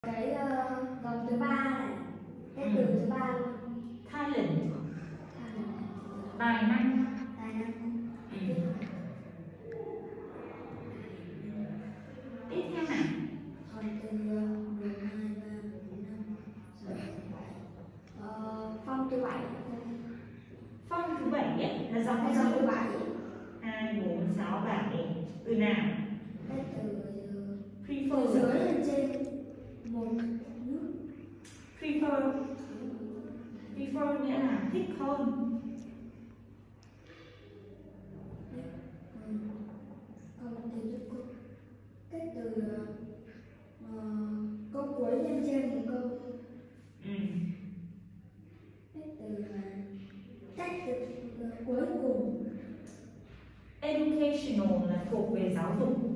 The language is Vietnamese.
Cái vòng thứ ba này, cái từ thứ ba luôn. Talent. Tài năng. Tài năng. Tiếp theo nào. Còn từ 1, 2, 3, 4, 5, 6, 7. Phong thứ 7. Phong thứ 7 là dòng thứ 7. 2, 4, 6, 7. Từ nào? Cái từ Prefer. dưới lên trên một nước. Prefer. Prefer nghĩa là thích hơn. Còn một từ cái từ câu cuối lên trên một câu. Cái từ cách từ cuối cùng. Educational là thuộc về giáo dục.